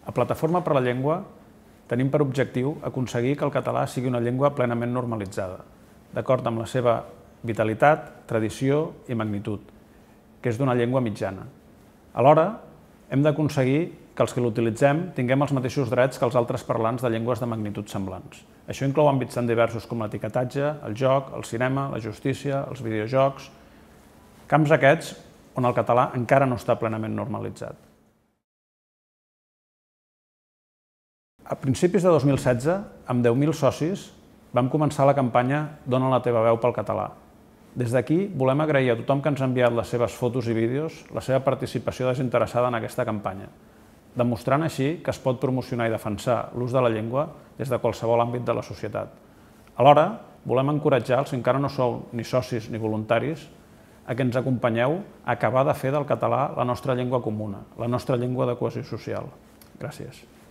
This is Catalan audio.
A Plataforma per la Llengua tenim per objectiu aconseguir que el català sigui una llengua plenament normalitzada, d'acord amb la seva vitalitat, tradició i magnitud, que és d'una llengua mitjana. Alhora, hem d'aconseguir que els que l'utilitzem tinguem els mateixos drets que els altres parlants de llengües de magnitud semblants. Això inclou àmbits tan diversos com l'etiquetatge, el joc, el cinema, la justícia, els videojocs, camps aquests on el català encara no està plenament normalitzat. A principis de 2016, amb 10.000 socis, vam començar la campanya Dona la teva veu pel català. Des d'aquí volem agrair a tothom que ens ha enviat les seves fotos i vídeos la seva participació desinteressada en aquesta campanya, demostrant així que es pot promocionar i defensar l'ús de la llengua des de qualsevol àmbit de la societat. Alhora, volem encoratjar els que encara no sou ni socis ni voluntaris a que ens acompanyeu a acabar de fer del català la nostra llengua comuna, la nostra llengua de cohesió social. Gràcies.